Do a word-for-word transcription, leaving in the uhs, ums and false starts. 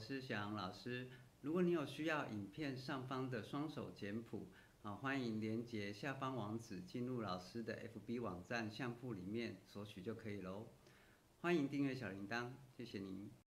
是小杨老师。如果你有需要影片上方的双手简谱，啊，欢迎连结下方网址进入老师的 F B 网站相簿里面索取就可以喽。欢迎订阅小铃铛，谢谢您。